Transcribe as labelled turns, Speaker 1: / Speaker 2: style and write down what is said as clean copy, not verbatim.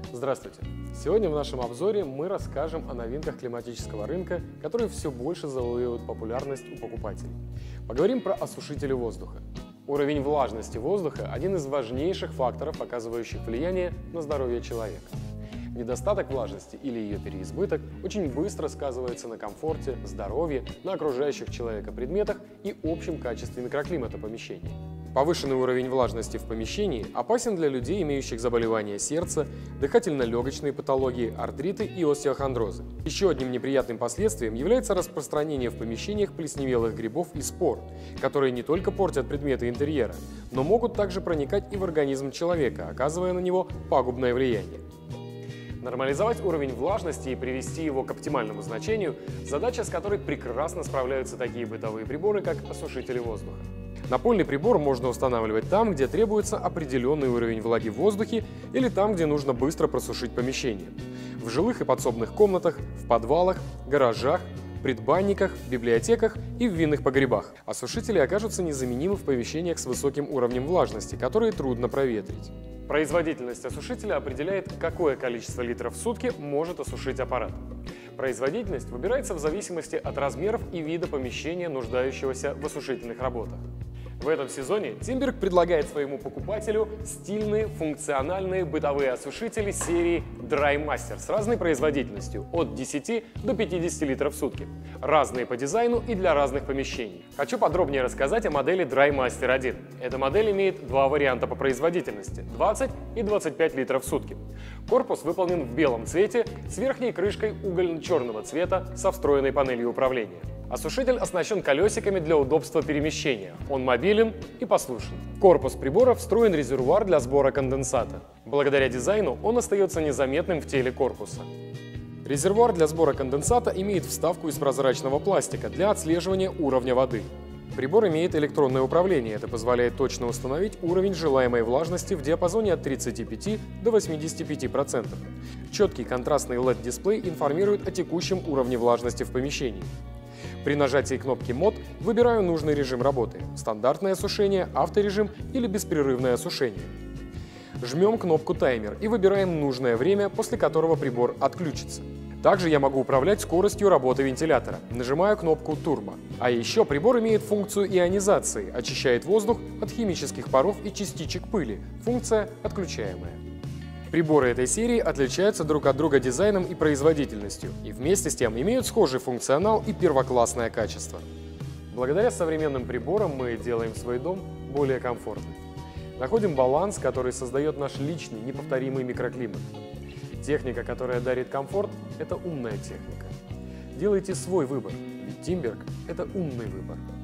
Speaker 1: Здравствуйте! Сегодня в нашем обзоре мы расскажем о новинках климатического рынка, которые все больше завоевывают популярность у покупателей. Поговорим про осушители воздуха. Уровень влажности воздуха – один из важнейших факторов, оказывающих влияние на здоровье человека. Недостаток влажности или ее переизбыток очень быстро сказывается на комфорте, здоровье, на окружающих человека предметах и общем качестве микроклимата помещения. Повышенный уровень влажности в помещении опасен для людей, имеющих заболевания сердца, дыхательно-легочные патологии, артриты и остеохондрозы. Еще одним неприятным последствием является распространение в помещениях плесневелых грибов и спор, которые не только портят предметы интерьера, но могут также проникать и в организм человека, оказывая на него пагубное влияние. Нормализовать уровень влажности и привести его к оптимальному значению – задача, с которой прекрасно справляются такие бытовые приборы, как осушители воздуха. Напольный прибор можно устанавливать там, где требуется определенный уровень влаги в воздухе или там, где нужно быстро просушить помещение. В жилых и подсобных комнатах, в подвалах, гаражах, предбанниках, библиотеках и в винных погребах. Осушители окажутся незаменимы в помещениях с высоким уровнем влажности, которые трудно проветрить. Производительность осушителя определяет, какое количество литров в сутки может осушить аппарат. Производительность выбирается в зависимости от размеров и вида помещения, нуждающегося в осушительных работах. В этом сезоне Timberk предлагает своему покупателю стильные, функциональные бытовые осушители серии DryMaster с разной производительностью от 10 до 50 литров в сутки. Разные по дизайну и для разных помещений. Хочу подробнее рассказать о модели DryMaster 1. Эта модель имеет два варианта по производительности – 20 и 25 литров в сутки. Корпус выполнен в белом цвете с верхней крышкой угольно-черного цвета со встроенной панелью управления. Осушитель оснащен колесиками для удобства перемещения. Он мобилен и послушен. В корпус прибора встроен резервуар для сбора конденсата. Благодаря дизайну он остается незаметным в теле корпуса. Резервуар для сбора конденсата имеет вставку из прозрачного пластика для отслеживания уровня воды. Прибор имеет электронное управление. Это позволяет точно установить уровень желаемой влажности в диапазоне от 35 до 85%. Четкий контрастный LED-дисплей информирует о текущем уровне влажности в помещении. При нажатии кнопки «Мод» выбираю нужный режим работы – стандартное осушение, авторежим или беспрерывное осушение. Жмем кнопку «Таймер» и выбираем нужное время, после которого прибор отключится. Также я могу управлять скоростью работы вентилятора. Нажимаю кнопку «Турбо». А еще прибор имеет функцию ионизации – очищает воздух от химических паров и частичек пыли. Функция отключаемая. Приборы этой серии отличаются друг от друга дизайном и производительностью, и вместе с тем имеют схожий функционал и первоклассное качество. Благодаря современным приборам мы делаем свой дом более комфортным. Находим баланс, который создает наш личный, неповторимый микроклимат. Техника, которая дарит комфорт – это умная техника. Делайте свой выбор, ведь Timberk – это умный выбор.